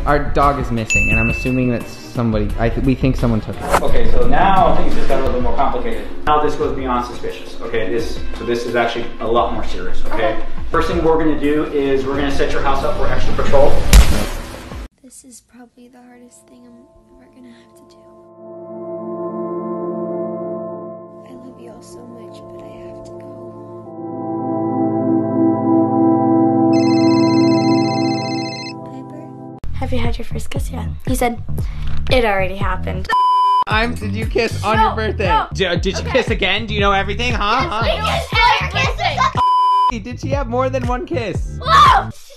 our dog is missing, and I'm assuming that we think someone took it. Okay, so now things just got a little bit more complicated. Now this goes beyond suspicious, okay? So this is actually a lot more serious, okay? First thing we're gonna do is we're gonna set your house up for extra patrol. This is probably the hardest thing I'm ever gonna have to do. I love you all so much, but I have to go. Have you had your first kiss yet? He said, it already happened. Did you kiss on your birthday? No. Did you kiss again? Do you know everything, huh? Yes, we just had our kissing. Did she have more than one kiss? Whoa!